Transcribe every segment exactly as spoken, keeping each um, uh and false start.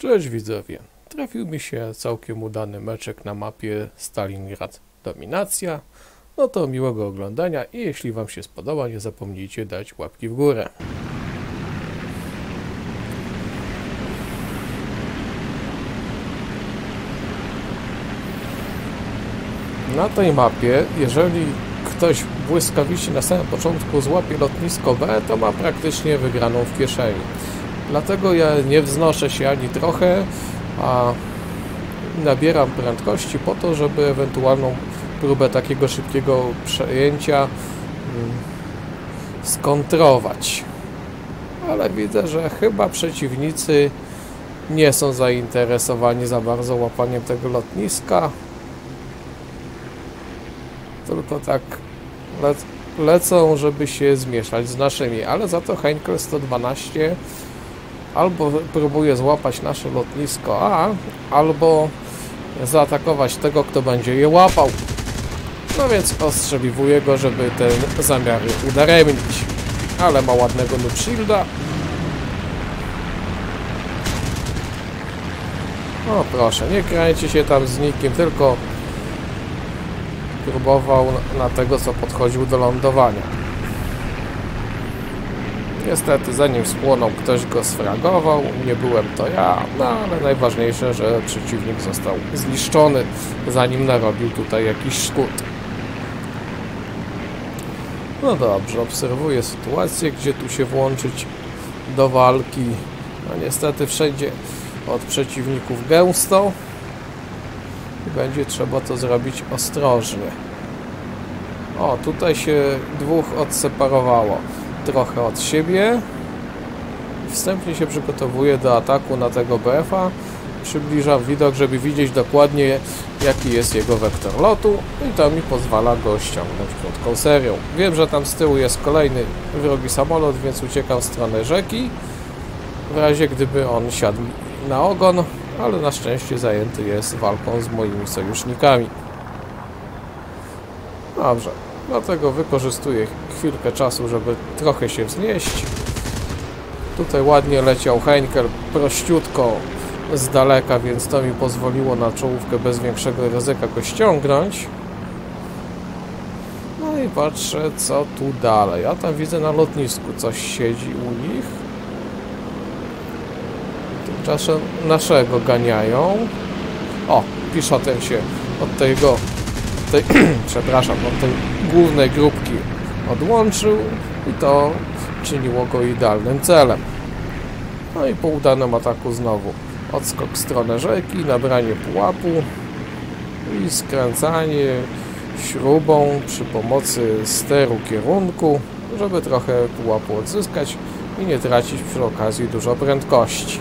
Cześć widzowie, trafił mi się całkiem udany meczek na mapie Stalingrad Dominacja. No to miłego oglądania i jeśli wam się spodoba, nie zapomnijcie dać łapki w górę. Na tej mapie, jeżeli ktoś błyskawicznie na samym początku złapie lotnisko B, to ma praktycznie wygraną w kieszeni. Dlatego ja nie wznoszę się ani trochę, a nabieram prędkości po to, żeby ewentualną próbę takiego szybkiego przejęcia skontrować. Ale widzę, że chyba przeciwnicy nie są zainteresowani za bardzo łapaniem tego lotniska. Tylko tak le lecą, żeby się zmieszać z naszymi, ale za to Heinkel sto dwanaście albo próbuje złapać nasze lotnisko A, albo zaatakować tego, kto będzie je łapał. No więc ostrzeliwuję go, żeby te zamiary udaremnić. Ale ma ładnego noob shielda. O proszę, nie kręci się tam z nikim, tylko próbował na tego, co podchodził do lądowania. Niestety, zanim spłonął, ktoś go sfragował. Nie byłem to ja, no ale najważniejsze, że przeciwnik został zniszczony, zanim narobił tutaj jakiś szkód. No dobrze, obserwuję sytuację, gdzie tu się włączyć do walki. No niestety wszędzie od przeciwników gęsto i będzie trzeba to zrobić ostrożnie. O, tutaj się dwóch odseparowało trochę od siebie. Wstępnie się przygotowuję do ataku na tego B F a. Przybliżam widok, żeby widzieć dokładnie, jaki jest jego wektor lotu i to mi pozwala go ściągnąć krótką serią. Wiem, że tam z tyłu jest kolejny wrogi samolot, więc uciekam w stronę rzeki, w razie gdyby on siadł na ogon, ale na szczęście zajęty jest walką z moimi sojusznikami. Dobrze, dlatego wykorzystuję chwilkę czasu, żeby trochę się wznieść. Tutaj ładnie leciał Heinkel prościutko z daleka, więc to mi pozwoliło na czołówkę bez większego ryzyka go ściągnąć. No i patrzę, co tu dalej. Ja tam widzę na lotnisku coś siedzi u nich. Tymczasem naszego ganiają. O, Piszotem się od tego, tej, przepraszam, od tej głównej grupki odłączył i to czyniło go idealnym celem. No i po udanym ataku znowu odskok w stronę rzeki, nabranie pułapu i skręcanie śrubą przy pomocy steru kierunku, żeby trochę pułapu odzyskać i nie tracić przy okazji dużo prędkości.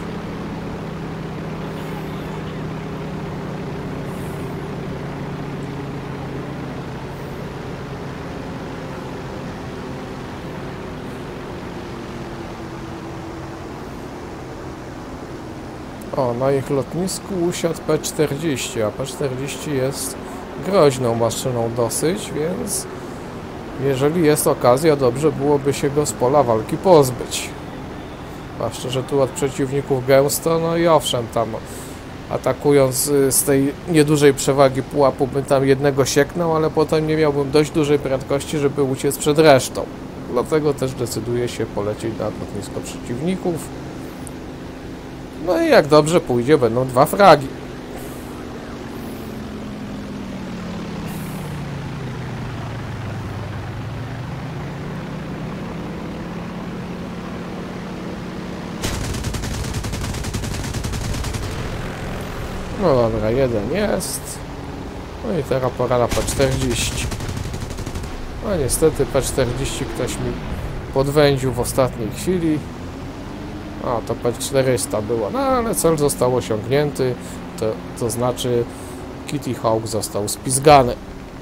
O, na ich lotnisku usiadł P czterdzieści, a P czterdzieści jest groźną maszyną dosyć, więc jeżeli jest okazja, dobrze byłoby się go z pola walki pozbyć. Zwłaszcza, że tu od przeciwników gęsto, no i owszem, tam atakując z tej niedużej przewagi pułapu bym tam jednego sieknął, ale potem nie miałbym dość dużej prędkości, żeby uciec przed resztą. Dlatego też decyduję się polecieć na lotnisko przeciwników. No i jak dobrze pójdzie, będą dwa fragi. No dobra, jeden jest. No i teraz pora na P czterdzieści. No niestety P czterdzieści ktoś mi podwędził w ostatniej chwili. A, to P czterysta było, no ale cel został osiągnięty, to, to znaczy Kitty Hawk został spizgany.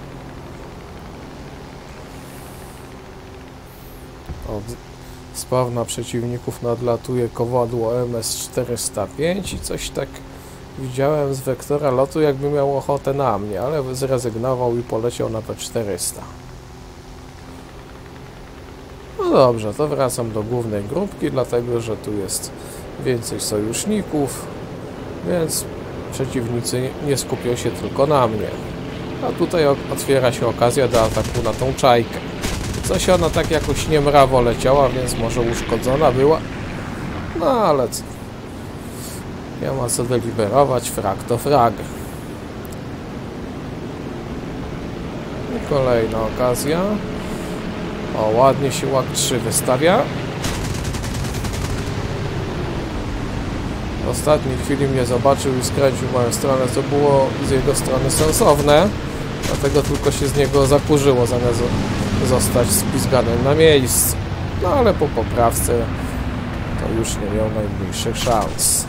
Od spawna przeciwników nadlatuje kowadło M S czterysta pięć i coś tak widziałem z wektora lotu, jakby miał ochotę na mnie, ale zrezygnował i poleciał na P czterysta. No dobrze, to wracam do głównej grupki, dlatego że tu jest więcej sojuszników. więc przeciwnicy nie skupią się tylko na mnie. A tutaj otwiera się okazja do ataku na tą czajkę. Coś ona tak jakoś niemrawo leciała, więc może uszkodzona była. No ale co? Ja ma co deliberować, frag to frag. I kolejna okazja. O, ładnie się łak trzy wystawia. W ostatniej chwili mnie zobaczył i skręcił w moją stronę, co było z jego strony sensowne. Dlatego tylko się z niego zakurzyło, zamiast zostać spizganym na miejscu. No ale po poprawce to już nie miał najmniejszych szans.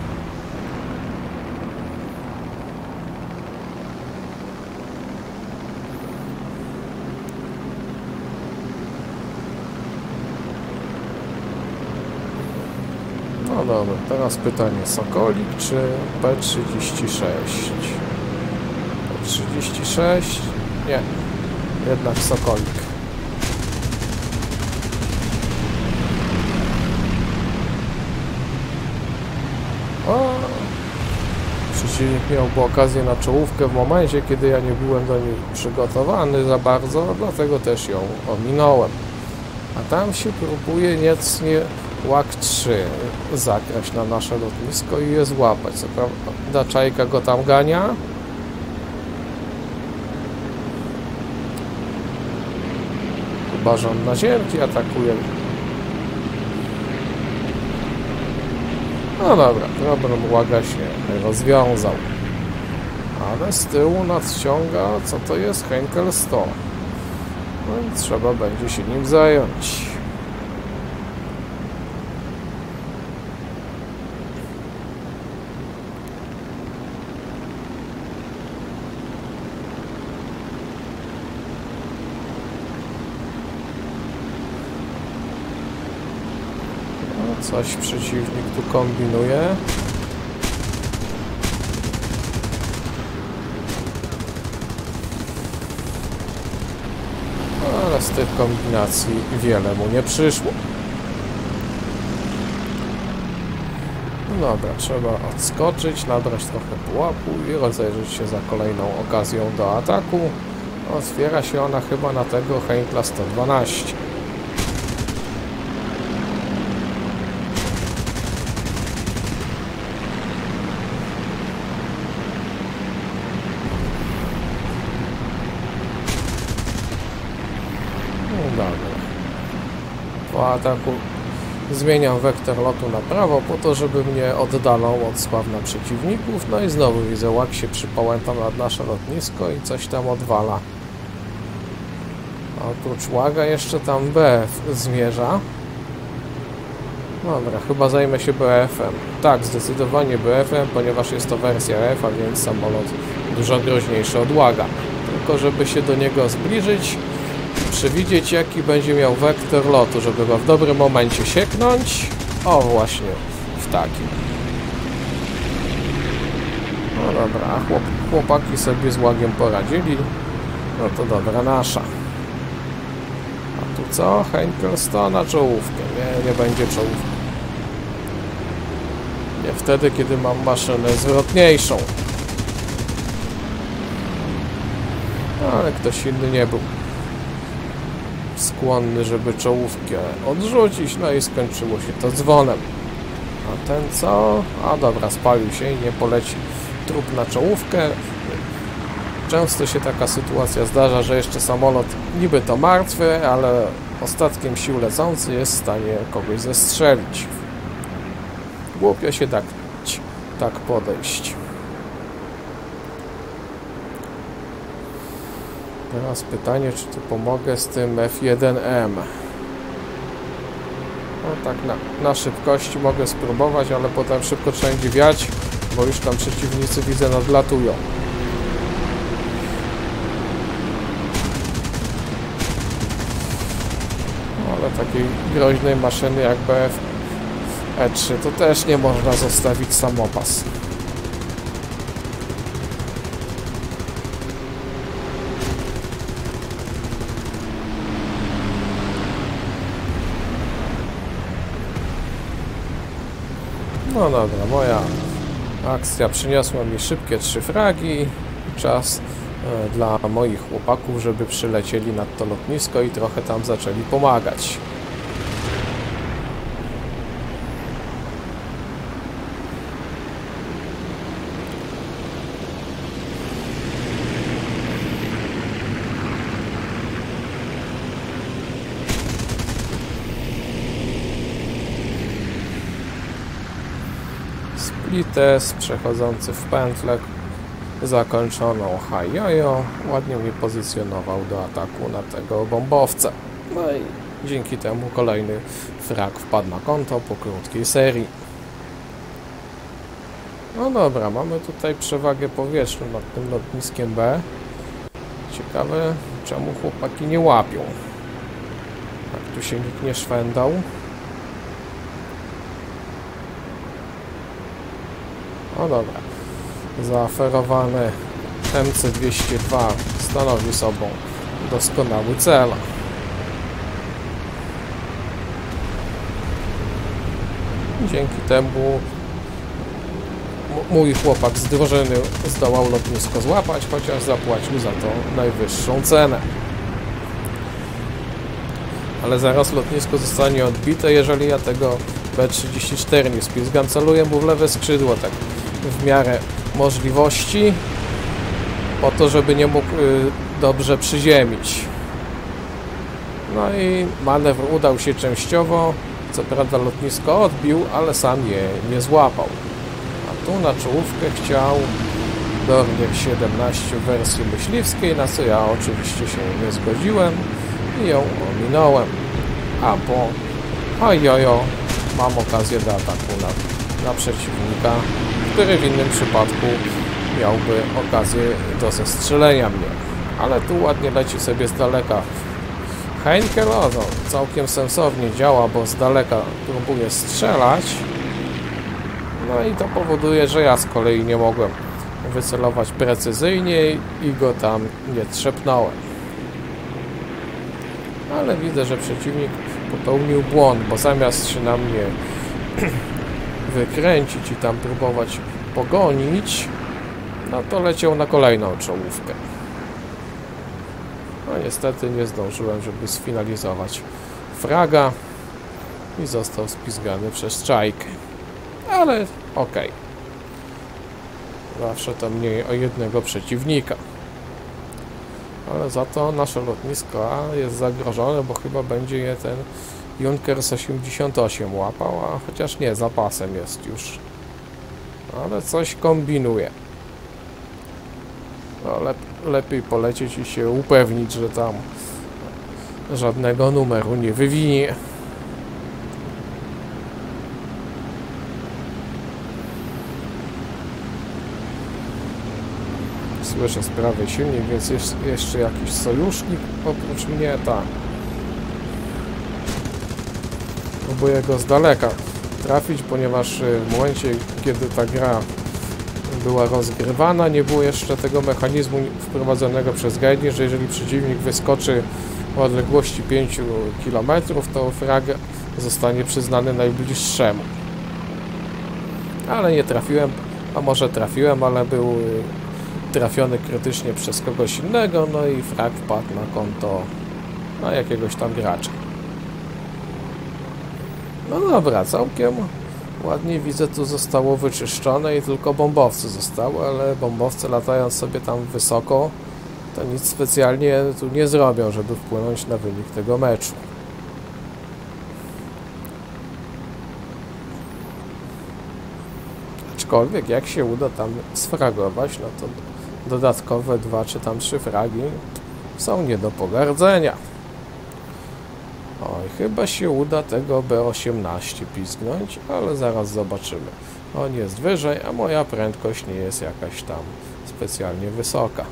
No dobra, teraz pytanie, Sokolik czy P trzydzieści sześć? P trzydzieści sześć? Nie, jednak Sokolik. O, przeciwnik miałby okazję na czołówkę w momencie, kiedy ja nie byłem do niej przygotowany za bardzo, dlatego też ją ominąłem. A tam się próbuje niecnie łak trzy zakraść na nasze lotnisko i je złapać. Co prawda czajka go tam gania. Chyba że on na ziemki atakuje. No dobra, problem łaga się rozwiązał. Ale z tyłu nadciąga, co to jest? Henkel sto. No i trzeba będzie się nim zająć. Coś przeciwnik tu kombinuje. Ale z tych kombinacji wiele mu nie przyszło. No dobra, trzeba odskoczyć, nabrać trochę pułapu i rozejrzeć się za kolejną okazją do ataku. Otwiera się ona chyba na tego Henkla sto dwanaście. Po ataku zmieniam wektor lotu na prawo po to, żeby mnie oddalał od sławna przeciwników. No i znowu widzę, łak się przypałęta nad nasze lotnisko i coś tam odwala. Oprócz łaga jeszcze tam B F zmierza. Dobra, chyba zajmę się B F-em. Tak, zdecydowanie B F-em, ponieważ jest to wersja F, a więc samolot dużo groźniejszy od łaga. Tylko żeby się do niego zbliżyć, przewidzieć jaki będzie miał wektor lotu, żeby go w dobrym momencie sieknąć. O, właśnie w takim. No dobra, chłop, chłopaki sobie z łagiem poradzili. No to dobra nasza. A tu co? Henkel sto na czołówkę. Nie, nie będzie czołówki. Nie wtedy, kiedy mam maszynę zwrotniejszą. Ale ktoś inny nie był skłonny, żeby czołówkę odrzucić, no i skończyło się to dzwonem. A ten co? A dobra, spalił się i nie poleci trup na czołówkę. Często się taka sytuacja zdarza, że jeszcze samolot niby to martwy, ale ostatkiem sił lecący jest w stanie kogoś zestrzelić. Głupio się tak, tak podejść. Teraz pytanie, czy tu pomogę z tym F jeden M. No tak na, na szybkości mogę spróbować, ale potem szybko trzeba będzie wiać, bo już tam przeciwnicy widzę nadlatują. Ale takiej groźnej maszyny jak B F E trzy to też nie można zostawić samopas. No dobra, moja Akcja przyniosła mi szybkie trzy fragi. Czas e, dla moich chłopaków, żeby przylecieli nad to lotnisko i trochę tam zaczęli pomagać. Splites przechodzący w pętlę zakończoną Hajojo ładnie mnie pozycjonował do ataku na tego bombowca. No i dzięki temu kolejny frag wpadł na konto po krótkiej serii. No dobra, mamy tutaj przewagę powietrzną nad tym lotniskiem B. Ciekawe, czemu chłopaki nie łapią. Tak, tu się nikt nie szwendał. No dobra, zaaferowany M C dwieście dwa stanowi sobą doskonały cel. Dzięki temu mój chłopak z drużyny zdołał lotnisko złapać, chociaż zapłacił za to najwyższą cenę. Ale zaraz lotnisko zostanie odbite, jeżeli ja tego B trzydzieści cztery nie spizgam. Celuję mu w lewe skrzydło, tak w miarę możliwości, po to, żeby nie mógł y, dobrze przyziemić. No i manewr udał się częściowo. Co prawda lotnisko odbił, ale sam je nie złapał. A tu na czołówkę chciał Dornier siedemnaście w wersji myśliwskiej, na co ja oczywiście się nie zgodziłem i ją ominąłem. A po Hajojo mam okazję do ataku na, na przeciwnika, który w innym przypadku miałby okazję do zestrzelenia mnie. Ale tu ładnie leci sobie z daleka. Heinkel no, całkiem sensownie działa, bo z daleka próbuje strzelać. No i to powoduje, że ja z kolei nie mogłem wycelować precyzyjnie i go tam nie trzepnąłem. Ale widzę, że przeciwnik popełnił błąd, bo zamiast się na mnie wykręcić i tam próbować pogonić, no to leciał na kolejną czołówkę. No niestety nie zdążyłem, żeby sfinalizować fraga i został spizgany przez czajkę. Ale okej. Zawsze to mniej o jednego przeciwnika. Ale za to nasze lotnisko A jest zagrożone, bo chyba będzie je ten Junkers osiemdziesiąt osiem łapał, a chociaż nie, zapasem jest już. Ale coś kombinuje. No, lep lepiej polecieć i się upewnić, że tam żadnego numeru nie wywinie. Słyszę z prawej silnik, więc jest jeszcze jakiś sojusznik oprócz mnie, tak. Próbuję go z daleka trafić, ponieważ w momencie, kiedy ta gra była rozgrywana, nie było jeszcze tego mechanizmu wprowadzonego przez Gaiden, że jeżeli przeciwnik wyskoczy w odległości pięciu kilometrów, to frag zostanie przyznany najbliższemu. Ale nie trafiłem, a może trafiłem, ale był trafiony krytycznie przez kogoś innego, no i frag wpadł na konto na jakiegoś tam gracza. No dobra, całkiem ładnie widzę, tu zostało wyczyszczone i tylko bombowce zostały, ale bombowce latając sobie tam wysoko, to nic specjalnie tu nie zrobią, żeby wpłynąć na wynik tego meczu. Aczkolwiek jak się uda tam sfragować, no to dodatkowe dwa czy tam trzy fragi są nie do pogardzenia. Oj, chyba się uda tego B osiemnaście pizgnąć, ale zaraz zobaczymy. On jest wyżej, a moja prędkość nie jest jakaś tam specjalnie wysoka.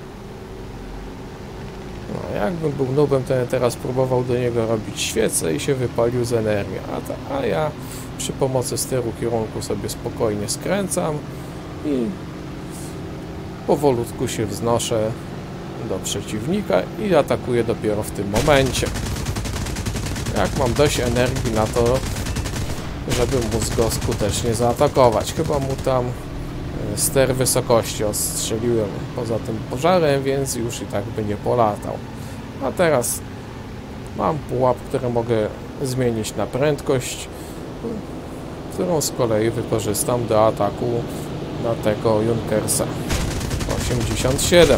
No, jakbym był nubem, to ja teraz próbował do niego robić świecę i się wypalił z energii, a, ta, a ja przy pomocy steru kierunku sobie spokojnie skręcam i powolutku się wznoszę do przeciwnika i atakuję dopiero w tym momencie. Jak mam dość energii na to, żeby móc go skutecznie zaatakować. Chyba mu tam ster wysokości ostrzeliłem poza tym pożarem, więc już i tak by nie polatał. A teraz mam pułap, który mogę zmienić na prędkość, którą z kolei wykorzystam do ataku na tego Junkersa. osiemdziesiąt siedem.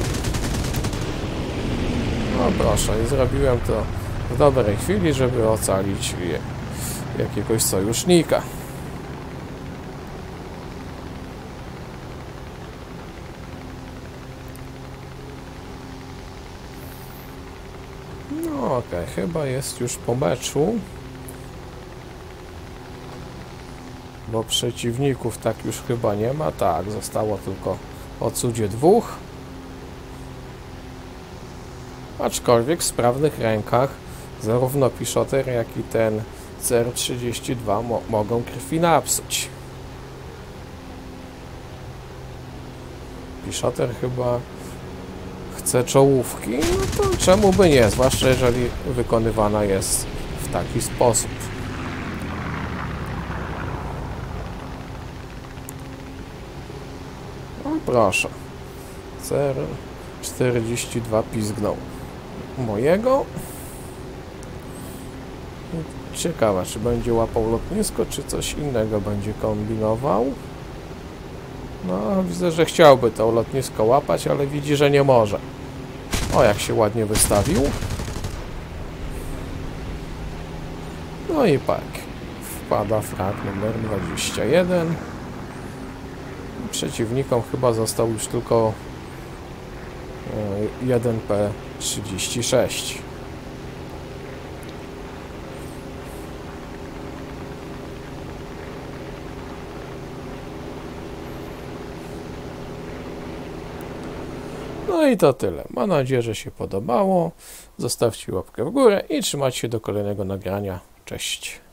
No proszę, i zrobiłem to w dobrej chwili, żeby ocalić jakiegoś sojusznika. No okej, okay, chyba jest już po meczu. Bo przeciwników tak już chyba nie ma. Tak, zostało tylko o cudzie dwóch. Aczkolwiek w sprawnych rękach zarówno Piszoter, jak i ten C R trzydzieści dwa mo mogą krwi napsuć. Piszoter chyba chce czołówki, no to czemu by nie, zwłaszcza jeżeli wykonywana jest w taki sposób. No proszę, C R czterdzieści dwa pizgnął mojego. Ciekawe, czy będzie łapał lotnisko, czy coś innego będzie kombinował. No, widzę, że chciałby to lotnisko łapać, ale widzi, że nie może. O, jak się ładnie wystawił. No i tak. Wpada frag numer dwadzieścia jeden. Przeciwnikom chyba został już tylko jeden P trzydzieści sześć. No i to tyle. Mam nadzieję, że się podobało. Zostawcie łapkę w górę i trzymajcie się do kolejnego nagrania. Cześć.